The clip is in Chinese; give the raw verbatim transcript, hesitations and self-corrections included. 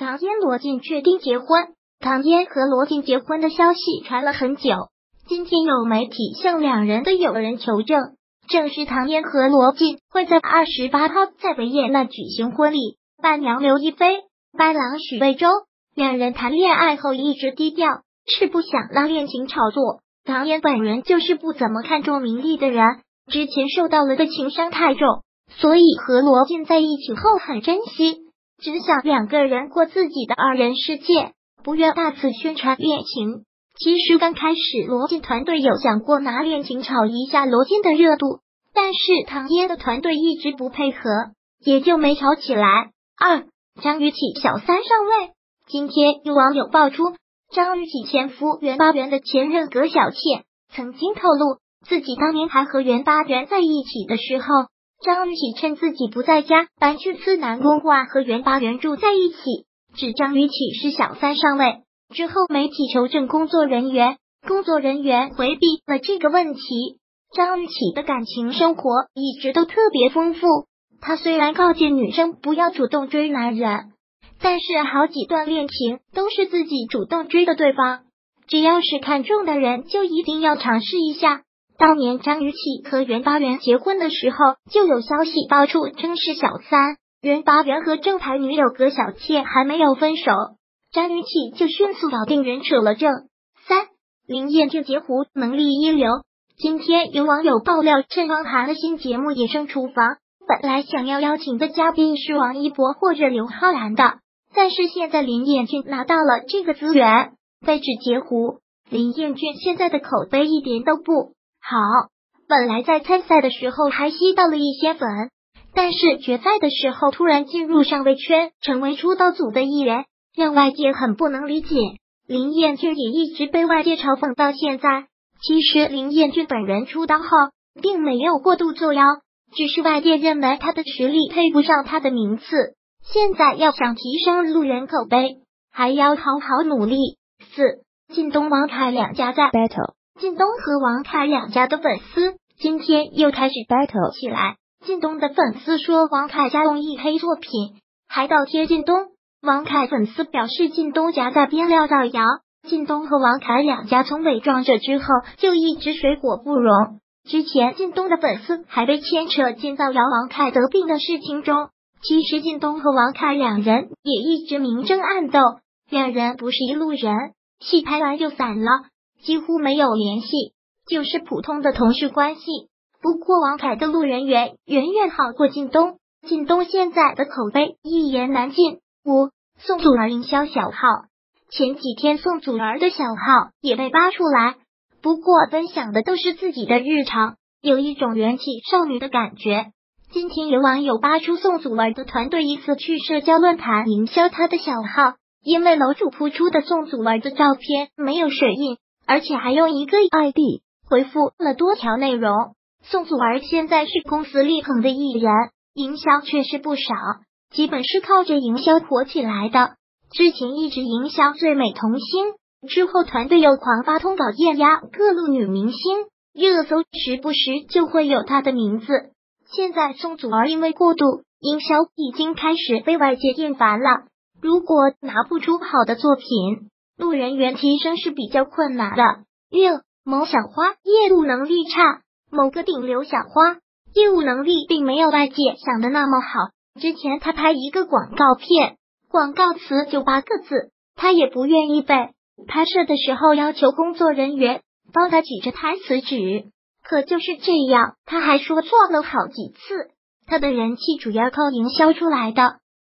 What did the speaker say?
唐嫣罗晋确定结婚。唐嫣和罗晋结婚的消息传了很久，今天有媒体向两人的友人求证，证实唐嫣和罗晋会在二十八号在维也纳举行婚礼。伴娘刘亦菲、伴郎许魏洲，两人谈恋爱后一直低调，是不想拉恋情炒作。唐嫣本人就是不怎么看重名利的人，之前受到了的情伤太重，所以和罗晋在一起后很珍惜，只想两个人过自己的二人世界，不愿大肆宣传恋情。其实刚开始罗晋团队有想过拿恋情炒一下罗晋的热度，但是唐嫣的团队一直不配合，也就没炒起来。二、张雨绮小三上位。今天有网友爆出，张雨绮前夫袁巴元的前任葛小倩曾经透露，自己当年还和袁巴元在一起的时候，张雨绮趁自己不在家，搬去次南公馆和袁巴元住在一起，指张雨绮是小三上位。之后媒体求证工作人员，工作人员回避了这个问题。张雨绮的感情生活一直都特别丰富，她虽然告诫女生不要主动追男人，但是好几段恋情都是自己主动追的对方，只要是看中的人就一定要尝试一下。当年张雨绮和袁巴元结婚的时候，就有消息爆出称是小三，袁巴元和正牌女友葛小倩还没有分手，张雨绮就迅速搞定人扯了证。三、林彦俊截胡能力一流。今天有网友爆料，趁汪涵的新节目《野生厨房》，本来想要邀请的嘉宾是王一博或者刘昊然的，但是现在林彦俊拿到了这个资源，被指截胡。林彦俊现在的口碑一点都不好，本来在参赛的时候还吸到了一些粉，但是决赛的时候突然进入上位圈，成为出道组的艺人，让外界很不能理解。林彦俊也一直被外界嘲讽到现在。其实林彦俊本人出道后并没有过度作妖，只是外界认为他的实力配不上他的名次，现在要想提升路人口碑，还要好好努力。四、靳东王凯两家在 battle。 靳东和王凯两家的粉丝今天又开始 battle 起来。靳东的粉丝说王凯家综艺黑作品，还倒贴靳东。王凯粉丝表示靳东家在编料造谣。靳东和王凯两家从伪装者之后就一直水火不容，之前靳东的粉丝还被牵扯进造谣王凯得病的事情中。其实靳东和王凯两人也一直明争暗斗，两人不是一路人，戏拍完就散了，几乎没有联系，就是普通的同事关系。不过王凯的路人缘远远好过靳东，靳东现在的口碑一言难尽。五、宋祖儿营销小号。前几天宋祖儿的小号也被扒出来，不过分享的都是自己的日常，有一种元气少女的感觉。今天有网友扒出宋祖儿的团队疑似去社交论坛营销她的小号，因为楼主铺出的宋祖儿的照片没有水印，而且还用一个 I D 回复了多条内容。宋祖儿现在是公司力捧的艺人，营销确实不少，基本是靠着营销火起来的。之前一直营销最美童星，之后团队又狂发通稿艳压各路女明星，热搜时不时就会有她的名字。现在宋祖儿因为过度营销已经开始被外界厌烦了，如果拿不出好的作品，路人缘提升是比较困难的。六、某小花业务能力差。某个顶流小花业务能力并没有外界想的那么好，之前他拍一个广告片，广告词就八个字，他也不愿意背。拍摄的时候要求工作人员帮他举着台词纸，可就是这样，他还说错了好几次。他的人气主要靠营销出来的，